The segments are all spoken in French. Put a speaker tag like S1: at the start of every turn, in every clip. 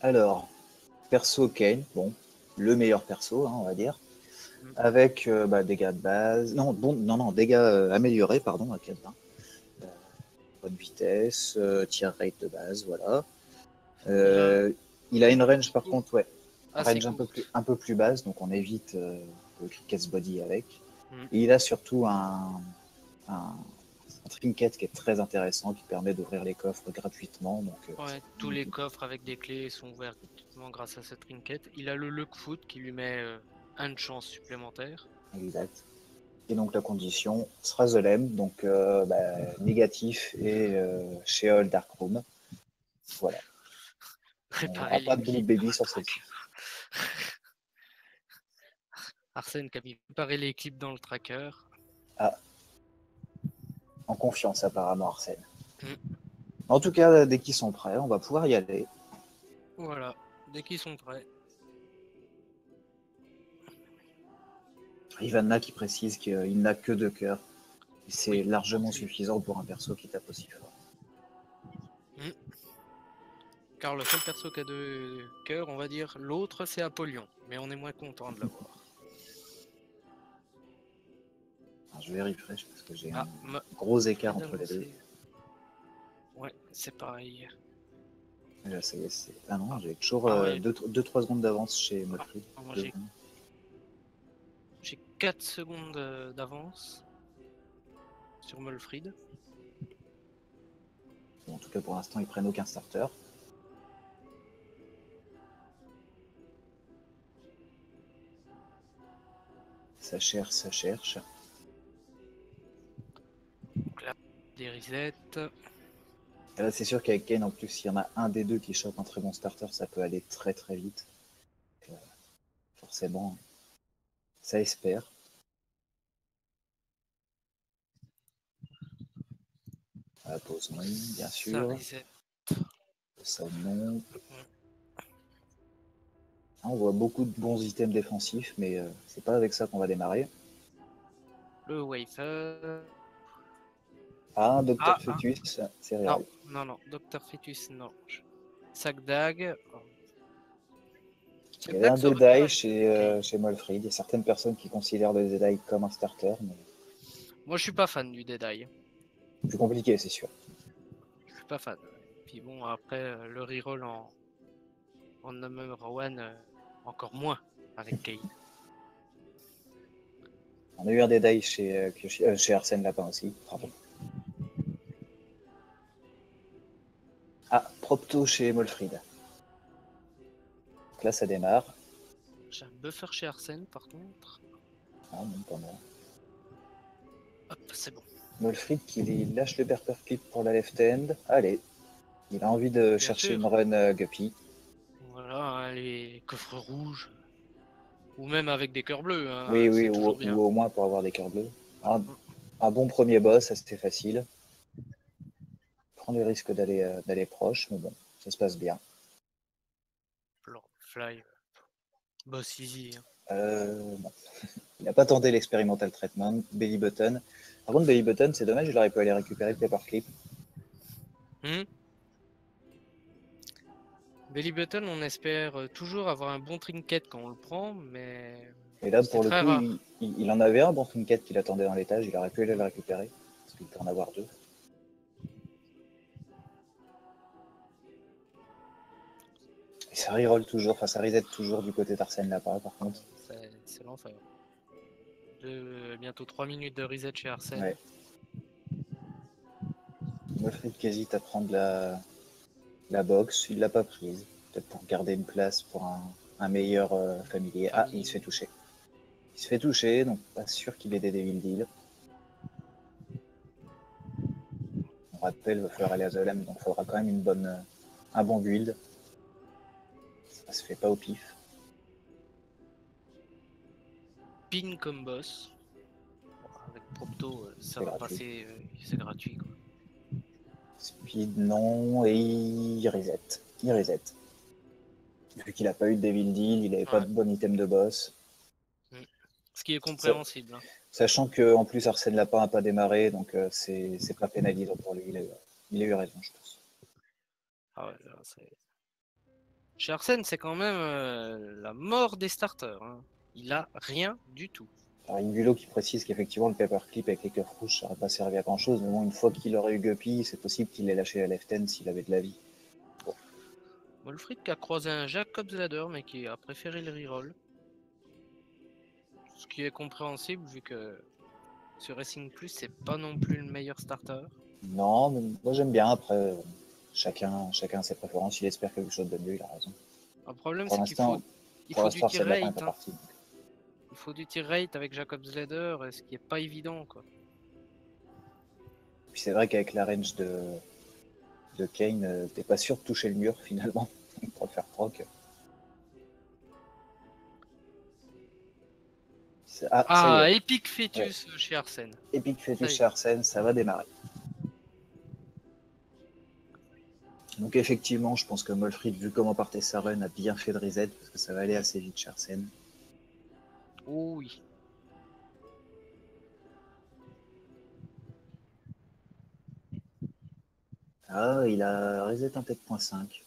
S1: Alors, perso Kane, bon, le meilleur perso, hein, on va dire,
S2: Mm.
S1: avec dégâts de base, non, dégâts améliorés, pardon, à 4 bonne vitesse, tir rate de base, voilà.
S2: Il a
S1: Il a une
S2: une
S1: range par
S2: combo
S1: contre, ouais,
S2: assez
S1: range
S2: courte.
S1: un peu plus basse, donc on évite le cricket body avec.
S2: Mm.
S1: Et il a surtout un trinket qui est très intéressant, qui permet d'ouvrir les coffres gratuitement. Donc,
S2: Ouais, tous les coffres avec des clés sont ouverts gratuitement grâce à cette trinket. Il a le luck foot qui lui met une chance supplémentaire.
S1: exact. Et donc la condition sera The Lem, donc négatif et Sheol Darkroom. Voilà. On n'aura
S2: Préparer
S1: pas de Blue
S2: l'équipe dans
S1: Baby
S2: le
S1: sur celle-ci.
S2: tracker. Arsène qui a mis préparer l'équipe dans le tracker.
S1: Ah, en confiance apparemment Arsène.
S2: Mm.
S1: En tout cas, dès qu'ils sont prêts, on va pouvoir y aller.
S2: Voilà, dès qu'ils sont prêts.
S1: Ivanna qui précise qu'il n'a que 2 cœurs. C'est
S2: Oui,
S1: largement
S2: oui.
S1: suffisant pour un perso qui tape aussi fort.
S2: Mm. Car le seul perso qui a deux cœurs, on va dire, l'autre c'est Apollyon. Mais on est moins content de l'avoir.
S1: Alors, je vais refresh parce que j'ai
S2: Ah,
S1: un gros
S2: vient
S1: écart entre les deux.
S2: d'avancer. Ouais, c'est pareil.
S1: Déjà, ça y est, ah non, j'ai toujours
S2: Ah ouais.
S1: 2-3 secondes d'avance chez Molfrid.
S2: Moi j'ai 4 secondes d'avance sur Molfrid.
S1: Bon, en tout cas, pour l'instant, ils prennent aucun starter. Ça cherche, ça cherche.
S2: Donc là, des resets.
S1: Et là, c'est sûr qu'avec Kane, en plus, s'il y en a un des deux qui chope un très bon starter, ça peut aller très très vite. Donc, forcément, ça espère. La pause non, bien
S2: Ça
S1: sûr.
S2: reset.
S1: Ça non.
S2: Mm.
S1: Ah, on voit beaucoup de bons items défensifs, mais c'est pas avec ça qu'on va démarrer.
S2: Le wafer.
S1: Ah, Docteur
S2: Ah,
S1: Fetus, c'est
S2: non,
S1: réel.
S2: non, Docteur Fetus, non. Sac d'ag.
S1: Il y
S2: Sac
S1: avait
S2: d'ag,
S1: un
S2: ça aurait pu
S1: Deadeye
S2: aller. Ok.
S1: chez Molfrid. Il y a certaines personnes qui considèrent le Deadeye comme un starter, mais
S2: Moi, je suis pas fan du Deadeye.
S1: plus compliqué, c'est sûr.
S2: Je suis pas fan. Puis bon, après, le reroll en number one, encore moins avec Kane.
S1: On a eu un Deadeye chez Arsène Lapin aussi. Bravo. Ah, Propto chez Molfrid. Donc là, ça démarre.
S2: J'ai un buffer chez Arsène, par contre.
S1: Ah, non, pas mal.
S2: Hop, c'est bon.
S1: Molfrid qui lâche le Berper Clip pour la left end. Allez, il a envie de
S2: Bien
S1: chercher une
S2: sûr.
S1: run Guppy.
S2: Voilà, hein, les coffres rouges. Ou même avec des cœurs bleus,
S1: Oui,
S2: hein,
S1: oui,
S2: c'est toujours bien.
S1: ou au moins pour avoir des cœurs bleus.
S2: Mm.
S1: Un bon premier boss, c'était facile. Prend le risque d'aller proche, mais bon, ça se passe bien.
S2: Lord Fly, boss easy. Hein.
S1: Bon. Il n'a pas tenté l'expérimental treatment. Belly Button. Par contre, Belly Button, c'est dommage, il aurait pu aller récupérer le Paperclip.
S2: Belly Button, on espère toujours avoir un bon trinket quand on le prend, mais
S1: Et là,
S2: c'est
S1: pour le
S2: très
S1: coup,
S2: rare.
S1: il en avait un bon trinket qu'il attendait dans l'étage. Il aurait pu aller le
S2: Mm.
S1: récupérer. Parce qu'il peut en avoir deux. Et ça reroll toujours, enfin ça reset toujours du côté d'Arsène Lapin, par contre.
S2: C'est l'enfer. Bientôt 3 minutes de reset chez Arsène.
S1: Ouais. Wilfried qui hésite à prendre la box, il l'a pas prise. Peut-être pour garder une place pour un meilleur familier. Ah, il se fait
S2: Famille.
S1: toucher. Il se fait toucher, donc pas sûr qu'il ait des Devil Deal. On rappelle, il va falloir aller à Zolem, donc il faudra quand même un bon build. Ça se fait pas au pif.
S2: Pin comme boss. Bon, avec Propto, ça
S1: C'est
S2: va
S1: gratuit.
S2: passer, c'est gratuit. Quoi.
S1: Speed, non, et il reset. Il reset. Vu qu'il a pas eu de Devil Deal, il avait pas
S2: Ouais.
S1: de bon item de boss.
S2: Mm. Ce qui est
S1: Ça,
S2: compréhensible. Hein.
S1: sachant qu'en plus Arsène Lapin n'a pas démarré, donc c'est pas pénalisant pour lui. Il a eu raison, je pense.
S2: Ah ouais, Chez Arsène, c'est quand même la mort des starters. Hein. Il a rien du tout.
S1: Alors, Ingulo qui précise qu'effectivement, le paperclip avec les cœurs rouges, ça n'aurait pas servi à grand chose. Mais bon, une fois qu'il aurait eu Guppy, c'est possible qu'il ait lâché la left hand s'il avait de la vie.
S2: Wolfried qui a croisé un Jacob's Ladder, mais qui a préféré le reroll. Ce qui est compréhensible vu que sur Racing Plus, c'est pas non plus le meilleur starter.
S1: Non, mais moi j'aime bien. Après, chacun a ses préférences. Il espère quelque chose de mieux, il a raison.
S2: Le problème,
S1: Pour
S2: c'est qu'il faut,
S1: l'instant,
S2: il
S1: pour
S2: faut du
S1: l'instant,
S2: tir
S1: Arsène Lapin n'est
S2: rate.
S1: pas
S2: Hein.
S1: parti.
S2: Il faut du tir rate avec Jacob's Ladder, ce qui est pas évident. Quoi.
S1: Puis c'est vrai qu'avec la range de Kane, t'es pas sûr de toucher le mur finalement pour le faire proc. Ça y
S2: Ah,
S1: est.
S2: Epic
S1: Ouais.
S2: Fetus chez Arsène.
S1: Epic
S2: Ça
S1: Fetus
S2: y est.
S1: chez Arsène, ça va démarrer. Donc effectivement, je pense que Molfrid, vu comment partait sa run, a bien fait de reset parce que ça va aller assez vite chez Arsène.
S2: Oh oui.
S1: Ah, il a reset un tech.5.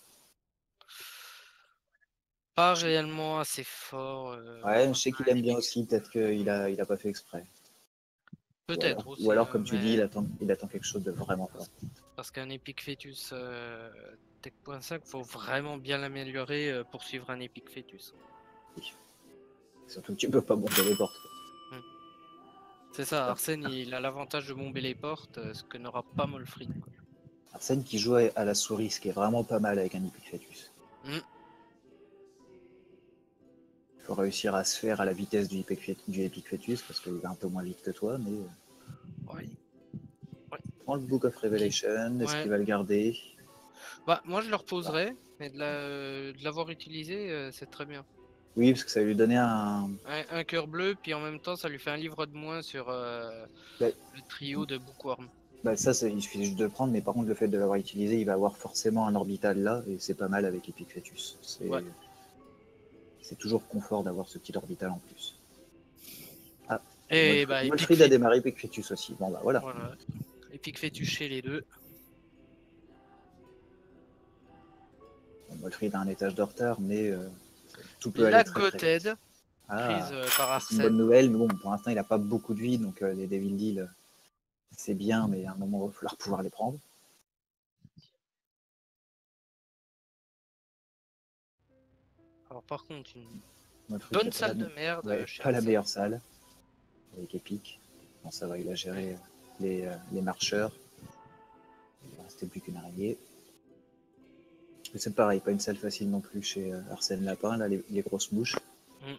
S2: Pas réellement assez fort.
S1: Ouais, je
S2: Face
S1: sais
S2: à
S1: qu'il
S2: un
S1: aime bien
S2: Epic.
S1: aussi, peut-être qu'il a pas fait exprès.
S2: Peut-être
S1: Ou
S2: aussi,
S1: alors,
S2: hein,
S1: comme tu dis,
S2: mais
S1: il attend quelque chose de vraiment fort.
S2: parce qu'un Epic Fetus Tech.5, faut vraiment bien l'améliorer pour suivre un Epic Fetus.
S1: Oui. Surtout que tu peux pas monter les portes.
S2: Hmm. C'est ça, Arsène, il a l'avantage de bomber les portes, ce que n'aura pas Molfrid.
S1: Arsène qui joue à la souris, ce qui est vraiment pas mal avec un Epic Fetus.
S2: Hmm.
S1: Il faut réussir à se faire à la vitesse du Epic Fetus parce qu'il va un peu moins vite que toi, mais
S2: Ouais. Ouais.
S1: prends le Book of Revelation, est-ce
S2: Ouais.
S1: qu'il va le garder?
S2: Bah, moi, je le reposerai, mais de l'avoir utilisé, c'est très bien.
S1: Oui, parce que ça va lui donner un.
S2: Un cœur bleu, puis en même temps, ça lui fait un livre de moins sur
S1: Bah,
S2: le trio de Bookworm.
S1: ça, il suffit juste de le prendre, mais par contre, le fait de l'avoir utilisé, il va avoir forcément un orbital là, et c'est pas mal avec Epic Fetus.
S2: Ouais.
S1: C'est toujours confort d'avoir ce petit orbital en plus. Ah,
S2: Et bah, Epic
S1: Molfrid a
S2: Fetus.
S1: démarré Epic Fetus aussi. Bon, bah voilà.
S2: Voilà. Epic Fetus chez les deux.
S1: Molfrid a un étage de retard, mais tout peut aller
S2: La
S1: très très vite.
S2: Gothead, prise
S1: Ah,
S2: par
S1: c'est une bonne
S2: Arsène.
S1: nouvelle, mais bon, pour l'instant, il n'a pas beaucoup de vie, donc les Devil Deal, c'est bien, mais à un moment, il va falloir pouvoir les prendre.
S2: Alors par contre, une
S1: Molfrid qui
S2: bonne
S1: a pas
S2: salle de merde chez
S1: pas la
S2: Arsène.
S1: meilleure salle, avec Epic. Bon, ça va, il a géré les marcheurs. Il ne restait plus qu'une araignée. C'est pareil, pas une salle facile non plus chez Arsène Lapin, là, les grosses mouches.
S2: Mm.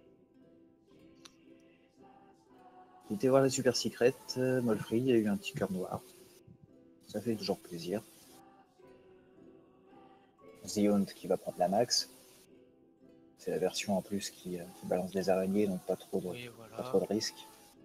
S1: Il était voir la super secret, Molfrid, il y a eu un petit cœur noir. Ça fait toujours plaisir. Zion't qui va prendre la max. C'est la version en plus qui balance des araignées, donc pas trop
S2: Oui,
S1: pas
S2: voilà.
S1: trop de risques.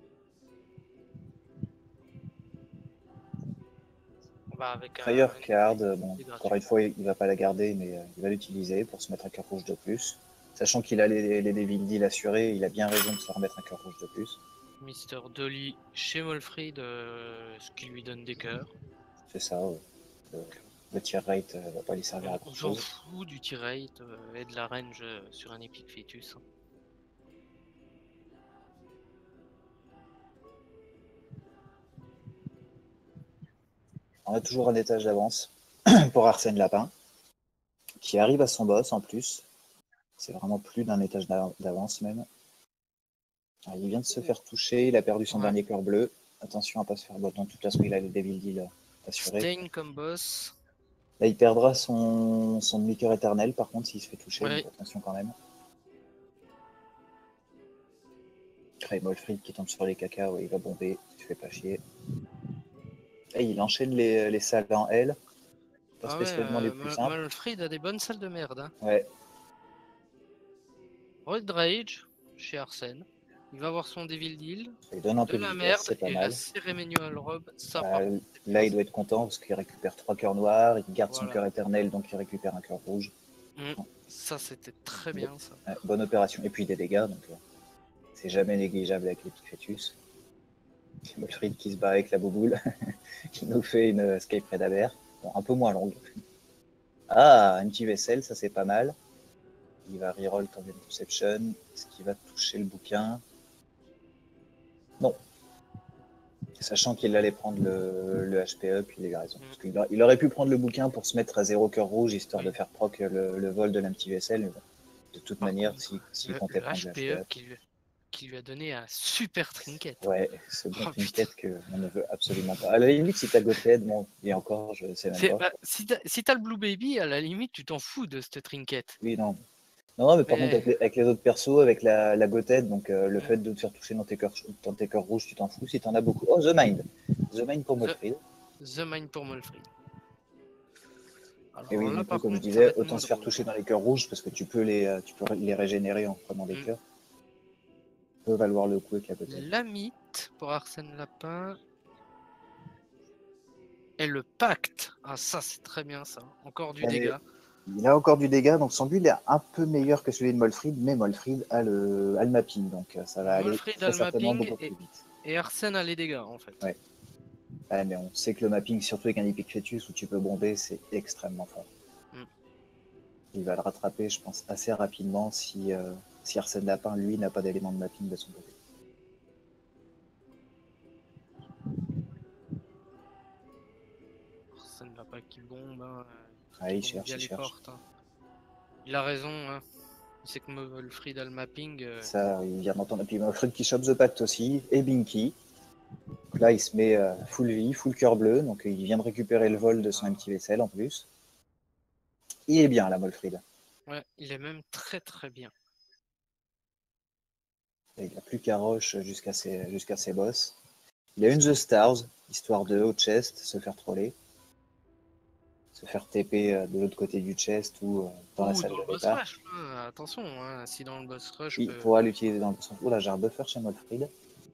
S2: On va avec
S1: Fire Card, bon,
S2: gratuit.
S1: encore une fois, il va pas la garder, mais il va l'utiliser pour se mettre un cœur rouge de plus. Sachant qu'il a les Devil Deal assurés, il a bien raison de se remettre un cœur rouge de plus.
S2: Mister Dolly chez Molfrid, ce qui lui donne des cœurs.
S1: C'est ça, le tier rate va pas lui servir à grand
S2: On s'en
S1: chose.
S2: fout du tier rate et de la range sur un Epic Fetus.
S1: On a toujours un étage d'avance pour Arsène Lapin, qui arrive à son boss en plus. C'est vraiment plus d'un étage d'avance même. Alors, il vient de se faire toucher, il a perdu son
S2: Ouais.
S1: dernier cœur bleu. Attention à pas se faire botton, de toute façon il a les Devil Deal assurés.
S2: Stain comme boss.
S1: Là il perdra son demi-cœur éternel par contre s'il se fait toucher,
S2: Ouais.
S1: donc attention quand même. Molfrid qui tombe sur les cacas, ouais, il va bomber, il se fait pas chier. Et il enchaîne les salles en L, pas
S2: Ah ouais,
S1: spécialement les plus simples.
S2: Molfrid a des bonnes salles de merde. Hein.
S1: Ouais,
S2: Road Rage chez Arsène. Il va avoir son Devil Deal.
S1: il donne un
S2: De
S1: peu de
S2: la
S1: vitesse,
S2: merde
S1: c'est pas
S2: et la
S1: mal.
S2: Cérémonial Robe, ça
S1: Bah,
S2: par contre.
S1: là il doit être content parce qu'il récupère 3 cœurs noirs, il garde son
S2: Voilà.
S1: cœur éternel donc il récupère un cœur rouge.
S2: Ça c'était très bien ça.
S1: Bonne opération. Et puis des dégâts, donc c'est jamais négligeable avec les petits fœtus. Molfrid qui se bat avec la bouboule, qui nous fait une escape Predaber, bon, un peu moins longue. Ah, un petit vaisselle, ça c'est pas mal. Il va reroll Convent Perception. Est-ce qu'il va toucher le bouquin? Non. Sachant qu'il allait prendre le HPE, puis il a raison. Parce qu'il aurait pu prendre le bouquin pour se mettre à 0 cœur rouge, histoire de faire proc le vol de l'empty vaisselle. Mais bon, de toute
S2: Par
S1: manière,
S2: contre,
S1: s'il
S2: le
S1: comptait prendre le
S2: HPE
S1: HPE.
S2: qui lui a donné un super trinket.
S1: Ouais, ce bon
S2: Oh,
S1: trinket qu'on ne veut absolument pas. À la limite, si t'as Gothead, bon, et encore, je sais même pas.
S2: Bah, si t'as le Blue Baby, à la limite, tu t'en fous de ce trinket.
S1: Oui, non. Non, mais par contre, avec les autres persos, avec la Gothead, donc le fait de te faire toucher dans tes cœurs rouges, tu t'en fous. Si t'en as beaucoup. Oh, The Mind. The Mind pour Molfrid.
S2: The Mind pour Molfrid.
S1: Et oui,
S2: Alors là,
S1: du coup,
S2: par
S1: comme je
S2: contre, ça va
S1: disais,
S2: être
S1: autant
S2: moins
S1: se faire
S2: drôle.
S1: toucher dans les cœurs rouges parce que tu peux les régénérer en prenant des cœurs. Ça peut valoir le coup avec la Gothead.
S2: L'amite pour Arsène Lapin. Et le pacte. Ah, ça, c'est très bien, ça. Encore du dégât.
S1: Il a encore du dégât, donc son build est un peu meilleur que celui de Molfrid, mais Molfrid a le mapping, donc ça va aller
S2: Molfrid a
S1: très
S2: le
S1: certainement
S2: mapping
S1: beaucoup plus vite.
S2: et Arsène a les dégâts, en fait.
S1: Ouais. Ouais, mais on sait que le mapping, surtout avec un Epic Fetus où tu peux bomber, c'est extrêmement fort. Il va le rattraper, je pense, assez rapidement si Arsène Lapin, lui, n'a pas d'élément de mapping de son côté.
S2: Arsène Lapin qui bombe, hein.
S1: Ah,
S2: Qui
S1: il
S2: bombe
S1: cherche,
S2: bien
S1: il
S2: les
S1: cherche.
S2: portes. Hein. Il a raison, hein. Il sait que Molfrid a le mapping.
S1: Ça, il vient d'entendre. Et puis Molfrid qui chope The Pact aussi, et Binky. Donc là, il se met full vie, full cœur bleu, donc il vient de récupérer le vol de son petit vaisselle en plus. Il est bien là, Molfrid.
S2: Ouais, il est même très très bien.
S1: Et il n'a plus qu'à rush jusqu'à ses boss. Il a une The Stars, histoire de haut chest, se faire troller. Se faire TP de l'autre côté du chest ou dans la salle
S2: Dans
S1: de
S2: le boss
S1: départ.
S2: rush, hein. Attention, hein. Si dans le boss rush.
S1: Il pourra l'utiliser dans le boss. Oula, j'ai un buffer chez Molfrid.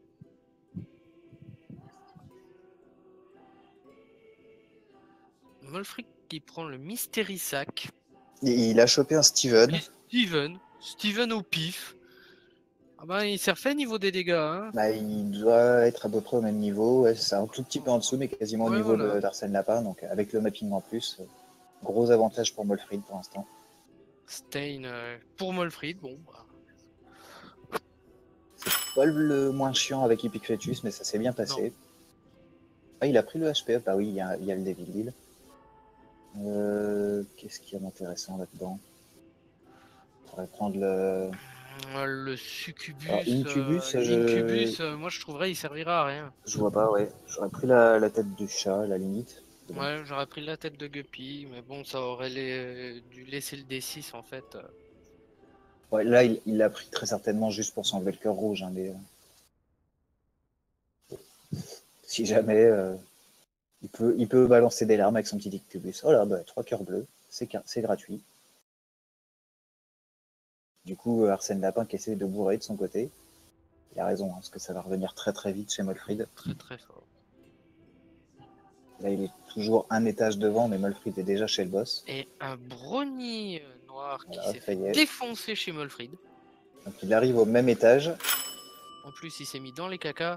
S2: Molfrid qui prend le Mystery Sack.
S1: Il a chopé un Steven.
S2: Steven au pif. Ah bah, il s'est refait niveau des dégâts. Hein.
S1: Bah, il doit être à peu près au même niveau. Ouais, c'est un tout petit peu en dessous, mais quasiment au niveau
S2: voilà.
S1: d'Arsène Lapin. Donc avec le mapping en plus, gros avantage pour Molfrid pour l'instant.
S2: Stain pour Molfrid, bon. Bah.
S1: C'est pas le moins chiant avec Epic Fetus, mais ça s'est bien passé.
S2: Non.
S1: Ah, il a pris le HPF. Bah oui, il y a le Devil Deal. Qu'est-ce qu'il y a d'intéressant là-dedans? On pourrait prendre
S2: Le Succubus.
S1: Alors, Incubus,
S2: L'Incubus, moi je trouverais il servira à rien.
S1: je vois pas, ouais. J'aurais pris la tête du chat, à la limite.
S2: Ouais, j'aurais pris la tête de Guppy, mais bon, ça aurait dû laisser le D6 en fait.
S1: Ouais, là, il l'a pris très certainement juste pour s'enlever le cœur rouge. Hein, mais, si jamais, il peut balancer des larmes avec son petit Incubus. Oh là, bah, 3 cœurs bleus, c'est gratuit. Du coup, Arsène Lapin qui essaie de bourrer de son côté. Il a raison, hein, parce que ça va revenir très très vite chez Molfrid.
S2: Très très fort.
S1: Là, il est toujours un étage devant, mais Molfrid est déjà chez le boss.
S2: Et un brownie noir
S1: Voilà,
S2: qui s'est fait défoncer chez Molfrid.
S1: Donc il arrive au même étage.
S2: En plus, il s'est mis dans les cacas.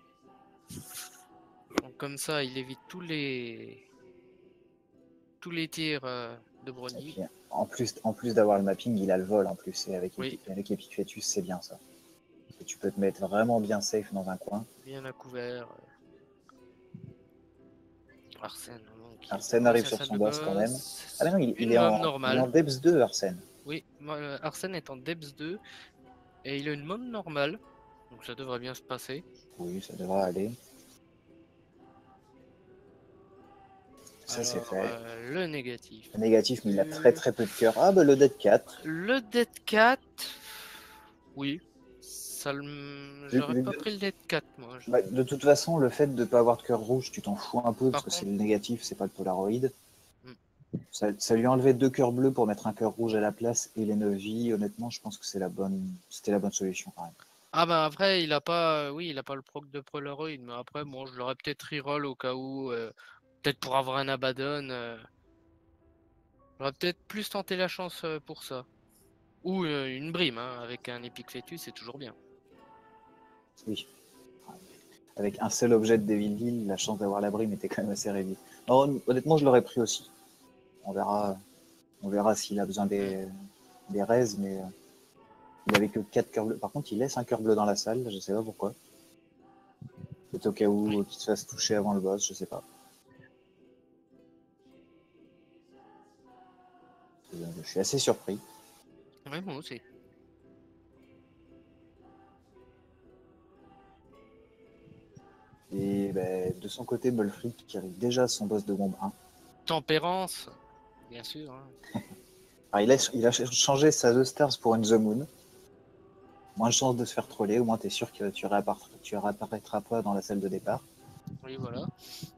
S2: Donc, comme ça, il évite tous les tirs de brownie.
S1: En plus d'avoir le mapping, il a le vol en plus. Et avec
S2: Oui.
S1: Epic Fetus, c'est bien ça. Et tu peux te mettre vraiment bien safe dans un coin.
S2: Bien à couvert. Arsène.
S1: Arsène arrive sur son boss quand même. Ah mais non, il est en Depths 2, Arsène.
S2: Oui, Arsène est en Depths 2 et il a une mom normale. Donc ça devrait bien se passer.
S1: Oui, ça devrait aller. Ça c'est fait.
S2: Le négatif.
S1: Le négatif, mais il a très très peu de cœur. Ah bah le Dead 4.
S2: Le Dead 4. Oui. J'aurais pas pris le Dead 4 moi.
S1: Bah, de toute façon, le fait de ne pas avoir de cœur rouge, tu t'en fous un peu parce que c'est le négatif, c'est pas le Polaroid. Ça lui a enlevé 2 cœurs bleus pour mettre un cœur rouge à la place et les 9 vies. Honnêtement, je pense que c'était la bonne solution quand même.
S2: Ah bah après, il a pas le proc de Polaroid, mais après, bon, je l'aurais peut-être reroll au cas où, peut-être pour avoir un Abaddon. J'aurais peut-être plus tenté la chance pour ça. Ou une brime, hein, avec un Epic Fetus, c'est toujours bien.
S1: Oui. Avec un seul objet de Devilville, la chance d'avoir la brime était quand même assez réduite. Honnêtement, je l'aurais pris aussi. On verra. On verra s'il a besoin des raises, mais il avait que 4 cœurs bleus. Par contre, il laisse un cœur bleu dans la salle, je sais pas pourquoi. Peut-être au cas où qu'il se fasse toucher avant le boss, je sais pas. Je suis assez surpris.
S2: Ouais, moi aussi.
S1: Et ben, de son côté, Bolfric qui arrive déjà à son boss de bombe 1.
S2: Tempérance, bien sûr. Hein.
S1: Alors, il a changé sa The Stars pour une The Moon. Moins de chance de se faire troller, au moins tu es sûr que tu réapparaîtras pas dans la salle de départ.
S2: Oui, voilà.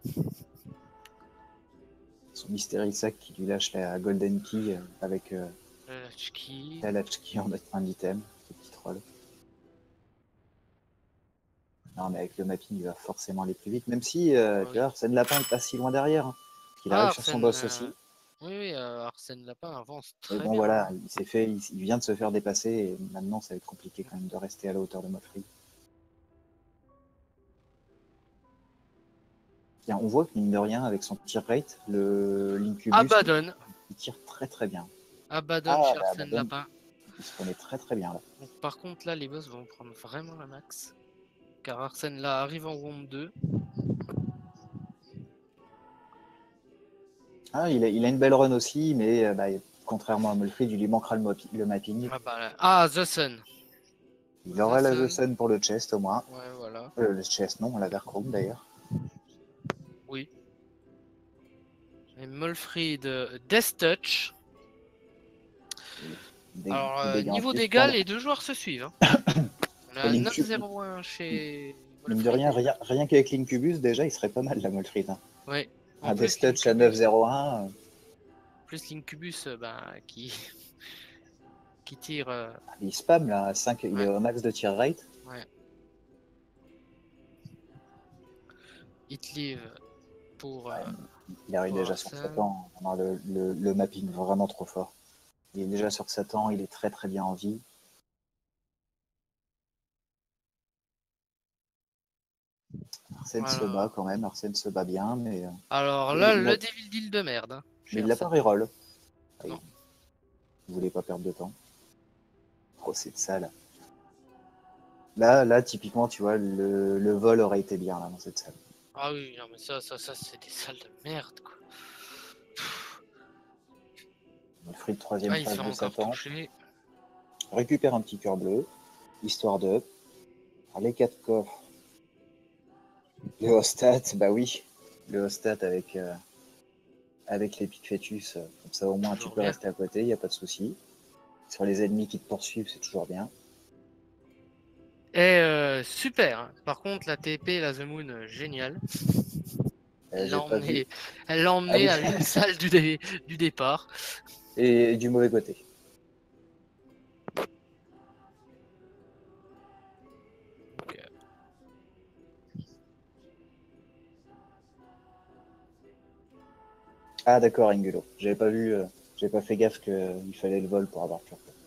S1: Son Mystery Sack qui lui lâche la Golden Key avec
S2: Ski.
S1: la latchkey en item, ce petit troll. Non, mais avec le mapping, il va forcément aller plus vite, même si,
S2: Ah
S1: tu
S2: oui.
S1: vois, Arsène Lapin est pas si loin derrière. Hein, il
S2: Ah,
S1: arrive sur son
S2: Arsène.
S1: boss aussi.
S2: Oui, oui, Arsène Lapin avance
S1: Mais
S2: très
S1: bon,
S2: bien.
S1: voilà,
S2: Hein.
S1: il vient de se faire dépasser et maintenant, ça va être compliqué quand même de rester à la hauteur de Moffrey. Bien, on voit que mine de rien, avec son tir rate, l'Incubus,
S2: Abaddon.
S1: il tire très très bien.
S2: Abaddon
S1: Ah,
S2: chez
S1: bah,
S2: Arsène
S1: Abaddon,
S2: Lapin.
S1: il se connaît très très bien là.
S2: Donc, par contre, là, les boss vont prendre vraiment la max. Car Arsène là arrive en round 2.
S1: Ah, il a une belle run aussi, mais bah, contrairement à Molfrid, il lui manquera le mapping.
S2: Ah, bah, ah, The Sun.
S1: Il
S2: The
S1: aura la The
S2: Sun.
S1: Sun pour le chest au moins.
S2: Ouais, voilà.
S1: Le chest, non, la Darkroom d'ailleurs.
S2: Oui. Et Molfrid, Death Touch. Alors,
S1: Des dégâts en
S2: niveau
S1: plus.
S2: dégâts, les deux joueurs se suivent. Hein. On a
S1: L'Incubus,
S2: 9-0-1 chez
S1: mine de
S2: Molfrid.
S1: rien, rien qu'avec l'Incubus, déjà, il serait pas mal la Molfrid. Hein.
S2: Ouais. En
S1: Un
S2: plus,
S1: Death Touch à 9-0-1.
S2: plus l'Incubus ben, qui tire.
S1: Il spam là, à 5, il est
S2: Ouais,
S1: au max de tir rate.
S2: ouais. Hit leave pour,
S1: Ouais, il arrive
S2: pour
S1: déjà sur
S2: Arsène.
S1: Satan. On a le mapping vraiment trop fort. Il est déjà sur Satan, il est très très bien en vie. Arsène se bat
S2: Alors,
S1: quand même, Arsène se bat bien, mais
S2: alors là, le Devil Deal de merde. Hein, chez
S1: il l'a pas
S2: Arsène.
S1: reroll. Il
S2: Non.
S1: voulait pas perdre de temps. Oh, c'est sale. Là, typiquement, tu vois, le vol aurait été bien là, dans cette salle.
S2: Ah oui, non, mais ça c'est des salles de merde, quoi.
S1: Free de troisième
S2: Ah, il se
S1: phase
S2: fait
S1: de
S2: encore
S1: Satan.
S2: toucher.
S1: Récupère un petit cœur bleu, histoire de. Alors, les 4 coffres. Le Hostat, bah oui. Le Hostat avec l'Epic Fetus, comme ça au moins tu
S2: Toujours
S1: peux
S2: bien.
S1: rester à côté, il n'y a pas de souci. Sur les ennemis qui te poursuivent, c'est toujours bien.
S2: Et super. Hein. Par contre, la TP, la The Moon, génial. Elle l'a
S1: J'ai pas vu.
S2: emmené, elle l'a
S1: Ah
S2: emmené
S1: oui,
S2: à une salle du départ.
S1: et du mauvais côté.
S2: Donc,
S1: Ah d'accord, Angulo. J'avais pas vu, j'avais pas fait gaffe qu'il fallait le vol pour avoir le cœur bleu.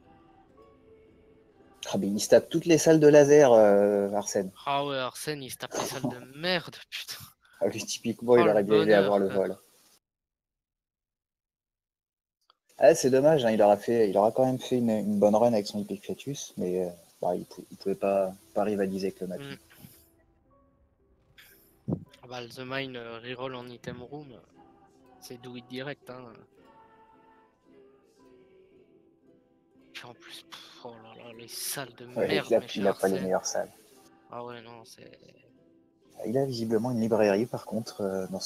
S1: Ah, mais il se tape toutes les salles de laser, Arsène.
S2: ah ouais, Arsène, il se tape les salles de merde, putain.
S1: Ah, lui, typiquement,
S2: Oh
S1: il
S2: le
S1: aurait bien aimé avoir
S2: bonheur,
S1: le
S2: quoi.
S1: vol. Ah, c'est dommage, hein, il aura quand même fait une bonne run avec son Epic Fetus, mais bah, il pouvait pas rivaliser avec le mapping.
S2: Mm. Ah bah, le The Mine reroll en item room, c'est do it direct. Hein. Puis en plus, oh là là, les salles de
S1: Ouais,
S2: merde, mais chez
S1: il a pas les
S2: Arsène.
S1: meilleures salles.
S2: Ah ouais, non, c'est.
S1: Il a visiblement une librairie, par contre,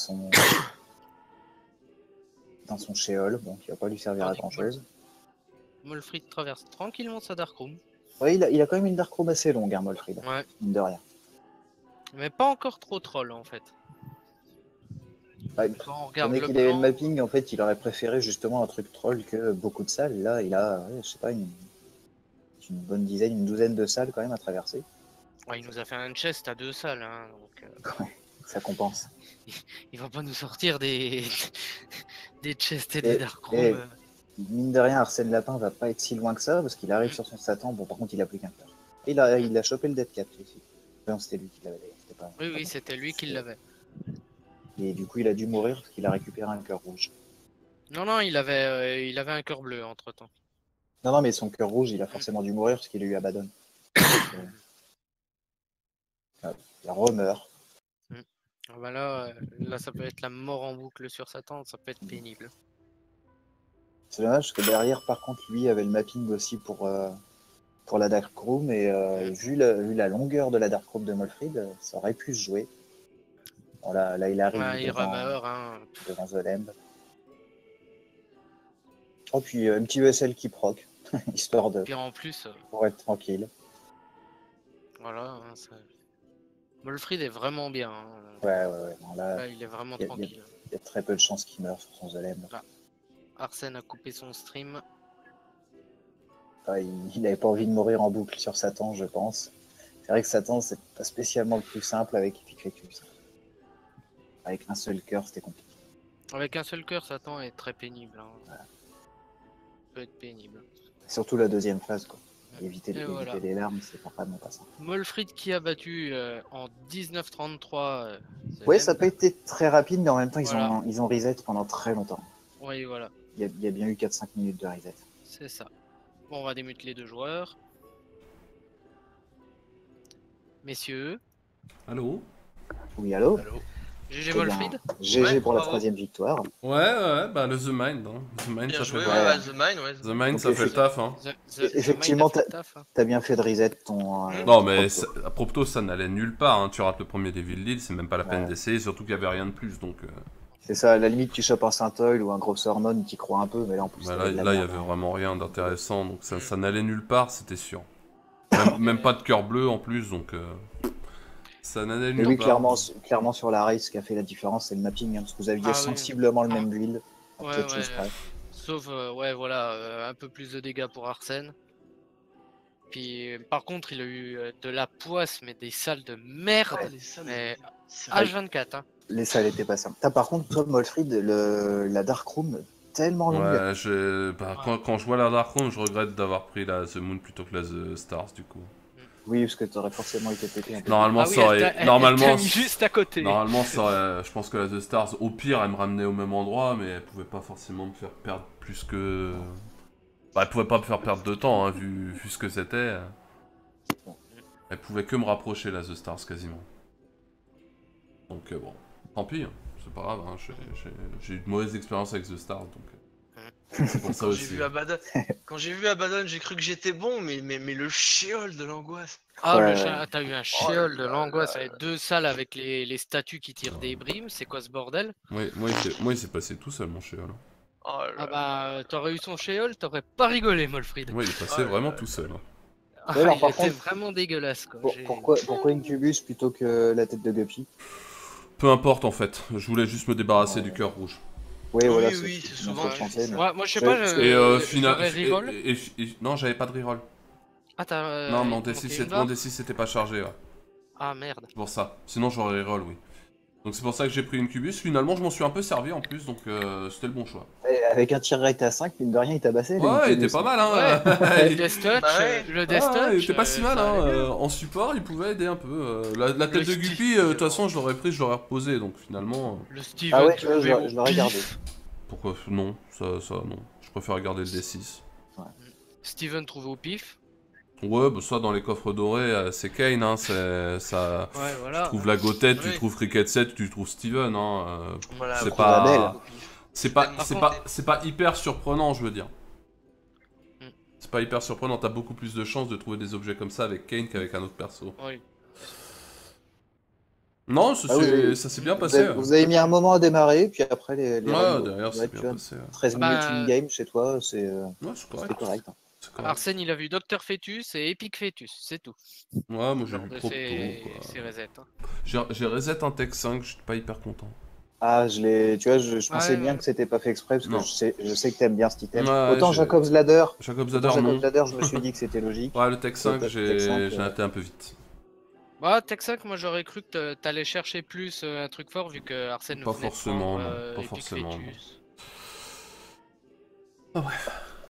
S1: dans son Sheol, bon, qui va pas lui servir à
S2: Tandis
S1: grand
S2: que
S1: chose.
S2: Molfrid traverse tranquillement sa Dark Room.
S1: Ouais, il a quand même une Darkroom assez longue, hein, Molfrid,
S2: Ouais,
S1: mine de rien.
S2: mais pas encore trop troll en fait.
S1: Ouais,
S2: Quand on
S1: étant
S2: regarde
S1: donné
S2: le
S1: qu'il avait le
S2: plan,
S1: mapping, en fait, il aurait préféré justement un truc troll que beaucoup de salles. Là, il a, ouais, je sais pas, une bonne dizaine, une douzaine de salles quand même à traverser.
S2: ouais, il nous a fait un chest à 2 salles, hein, donc
S1: Ouais, ça compense.
S2: il va pas nous sortir des, des chests et des
S1: Et,
S2: Dark Room.
S1: et mine de rien, Arsène Lapin va pas être si loin que ça, parce qu'il arrive
S2: Mm.
S1: sur son Satan. Bon, par contre, il a plus qu'un cœur. Et
S2: Mm.
S1: il a chopé le Dead Cat aussi. Non, c'était lui qui l'avait d'ailleurs.
S2: Oui,
S1: Pas
S2: oui,
S1: moi.
S2: c'était lui qui l'avait.
S1: Et du coup, il a dû mourir parce qu'il a récupéré un cœur rouge.
S2: Non, il avait un cœur bleu entre-temps.
S1: Non, non, mais son cœur rouge, il a forcément dû mourir parce qu'il a eu Abaddon. Il remeurt.
S2: Ah bah là, ça peut être la mort en boucle sur Satan, ça peut être pénible.
S1: C'est dommage parce que derrière, par contre, lui avait le mapping aussi pour la Dark Room. Et vu la longueur de la Dark Room de Molfrid, ça aurait pu se jouer. Bon, là, il arrive
S2: Ouais, il remeurt, hein.
S1: devant The Lamb. Oh, puis un petit ESL qui proc, histoire de
S2: Puis en plus,
S1: pour être tranquille.
S2: voilà, hein, Molfrid est vraiment bien. Hein.
S1: Ouais. Non, là,
S2: Là, il est vraiment
S1: il y a-
S2: tranquille.
S1: il y a très peu de chances qu'il meure sur son The Lamb.
S2: Là, Arsène a coupé son stream.
S1: Il n'avait pas envie de mourir en boucle sur Satan, je pense. C'est vrai que Satan, c'est pas spécialement le plus simple avec Epicletus. Avec un seul cœur, c'était compliqué.
S2: Avec un seul cœur, Satan est très pénible. Hein.
S1: Voilà.
S2: Peut être pénible.
S1: Surtout la deuxième phase, quoi. Éviter
S2: voilà.
S1: les larmes, c'est vraiment pas ça.
S2: Molfrid qui a battu en 1933.
S1: Ouais, ça n'a pas été très rapide, mais en même temps,
S2: Voilà.
S1: ils ont reset pendant très longtemps.
S2: Oui, voilà.
S1: Il y a bien eu 4-5 minutes de reset.
S2: C'est ça. Bon, on va démuter les deux joueurs. Messieurs.
S3: Allô?
S1: Oui, allô?
S2: Allô. GG
S1: Très bien.
S2: Molfrid.
S1: GG pour la
S4: bravo.
S1: 3e victoire.
S3: Ouais, bah le The Mind. Hein. The Mind,
S4: Bien
S3: ça
S4: joué,
S3: fait
S4: ouais,
S1: ouais.
S4: The Mine, ouais.
S3: The Mind,
S1: Donc,
S3: ça fait le taf. Hein.
S1: Effectivement,
S2: The Mind a fait le taf, hein.
S1: t'as bien fait de reset ton.
S3: Non,
S1: ton
S3: mais
S1: propre.
S3: à propos, ça n'allait nulle part. Hein. Tu rates le premier Devil Deal, c'est même pas la peine
S1: Ouais.
S3: d'essayer, surtout qu'il n'y avait rien de plus. Donc,
S1: C'est ça, à la limite, tu chopes un Saint-Oil ou un gros Hormone qui croit un peu, mais là en plus,
S3: bah,
S1: t'avais de la
S3: là, il y
S1: merde,
S3: avait
S1: hein.
S3: vraiment rien d'intéressant. Donc, ça n'allait nulle part, c'était sûr. Même pas de cœur bleu en plus, donc ça n'allait
S1: Mais
S3: nulle
S1: oui,
S3: part.
S1: clairement sur la race, ce qui a fait la différence, c'est le mapping, hein, parce que vous aviez
S2: Ah oui.
S1: sensiblement le même build. à
S2: Ouais,
S1: peu de choses près.
S2: Sauf, ouais, voilà, un peu plus de dégâts pour Arsène. Puis, par contre, il a eu de la poisse, mais des salles de merde.
S4: Ouais, les salles,
S2: mais
S4: c'est vrai.
S2: H24, hein.
S1: Les salles étaient pas simples. Par contre, toi, Molfrid, la Dark Room, tellement longue.
S3: Ouais, quand je vois la Dark Room, je regrette d'avoir pris la The Moon plutôt que la The Stars, du coup.
S1: Oui, parce que t'aurais forcément été pété un peu.
S3: Normalement,
S2: Ah oui,
S3: ça aurait...
S2: elle
S3: Normalement,
S2: t'a mis juste à côté.
S3: Normalement, ça aurait... je pense que la The Stars, au pire, elle me ramenait au même endroit, mais elle pouvait pas forcément me faire perdre plus que... Bah, elle pouvait pas me faire perdre de temps, hein, vu ce que c'était. Elle pouvait que me rapprocher, la The Stars, quasiment. Donc bon, tant pis, hein. C'est pas grave, hein. J'ai eu de mauvaises expériences avec The Stars, donc... c'est pour ça
S4: Quand j'ai
S3: aussi.
S4: vu Abaddon, j'ai cru que j'étais bon, mais le shéol de l'angoisse.
S2: Ah,
S1: Ouais.
S2: t'as eu un
S4: Oh
S2: shéol de
S4: là
S2: l'angoisse
S4: là
S2: avec deux salles avec les statues qui tirent des brimes. C'est quoi ce bordel?
S3: Moi, il s'est passé tout seul, mon chéol.
S4: Oh là
S2: Ah
S4: là.
S2: bah, t'aurais eu son shéol, t'aurais pas rigolé, Molfrid.
S3: Ouais, il est passé
S4: Oh là
S3: vraiment
S4: là
S3: tout seul. Hein.
S2: Ah,
S1: Ouais, alors,
S2: il
S1: par
S2: était
S1: contre,
S2: vraiment dégueulasse, quoi.
S1: Pourquoi Incubus plutôt que la tête de Guppy?
S3: Peu importe, en fait. Je voulais juste me débarrasser du cœur rouge.
S1: Oui, voilà,
S4: Oui, c'est
S1: bien
S4: souvent
S1: ce que je pensais, mais-
S2: Ouais, moi, je sais pas, j'aurais reroll.
S3: Non, j'avais pas de reroll.
S2: Ah, t'as
S3: Non, mon
S2: monté
S3: D6
S2: une barre?
S3: c'était pas chargé, ouais.
S2: Ah, merde.
S3: C'est pour ça. Sinon, j'aurais reroll, oui. Donc c'est pour ça que j'ai pris une Cubus. Finalement, je m'en suis un peu servi en plus, donc c'était le bon choix.
S1: Et avec un tir rate à 5, mine de rien, il tabassait.
S3: Ouais, il était pas mal, hein.
S2: Ouais, le Death Touch,
S4: Bah ouais.
S2: le Death
S3: Ah, il
S2: Touch,
S3: était pas si mal,
S2: ça
S3: hein.
S2: allait bien.
S3: En support, il pouvait aider un peu. La tête de
S2: Steve,
S3: Guppy, de toute façon, je l'aurais pris, je l'aurais reposé, donc finalement.
S2: Le Steven
S1: Ah ouais, tu vois,
S2: trouvé au
S1: je l'aurais gardé.
S2: pif.
S3: Pourquoi non, ça non. Je préfère garder le D6.
S2: Steven trouvé au pif.
S3: Ouais, bah ça dans les coffres dorés, c'est Kane, hein, c'est ça.
S2: Ouais, voilà.
S3: Tu trouves la Gotette, tu
S4: Oui.
S3: trouves Cricket 7, tu trouves Steven, hein.
S4: Voilà,
S3: c'est
S4: bon,
S3: pas,
S1: Isabelle.
S3: c'est pas hyper surprenant, je veux dire.
S2: Mm.
S3: C'est pas hyper surprenant. T'as beaucoup plus de chances de trouver des objets comme ça avec Kane qu'avec un autre perso.
S2: Oui.
S3: Non,
S1: Ah,
S3: ça s'est bien passé.
S1: Vous avez mis un moment à démarrer, puis après les
S3: Ouais,
S1: runs,
S3: derrière,
S1: ouais,
S3: c'est
S1: tu
S3: bien
S1: vois,
S3: passé.
S1: 13 minutes
S2: Bah,
S1: in-game chez toi, c'est
S3: Ouais, c'est correct.
S1: correct. Hein.
S3: C'est correct.
S2: Arsène, il a vu Docteur Fetus et Epic Fetus, c'est tout.
S3: Ouais, moi j'ai
S2: Genre
S3: vu
S2: de
S3: Propto,
S2: ses
S3: quoi.
S2: resets. Hein.
S3: J'ai reset un Tech 5, je suis pas hyper content.
S1: Ah, tu vois, je pensais
S2: Ouais,
S1: bien
S2: ouais.
S1: que c'était pas fait exprès, parce
S3: Non.
S1: que je sais que t'aimes bien cet item.
S3: Ouais,
S1: Autant Jacob's Ladder,
S3: Jacob's Ladder, non.
S1: je me suis dit que c'était logique.
S3: Ouais, le Tech 5,
S1: Tech
S3: j'ai
S1: 5,
S3: été un peu vite.
S2: Bah, Tech 5, moi j'aurais cru que t'allais chercher plus un truc fort vu que Arsène
S3: Pas
S2: venait de
S3: forcément,
S2: prendre,
S3: non. Pas
S2: Epic
S3: forcément, non.
S2: Fetus.
S3: Ah, bref.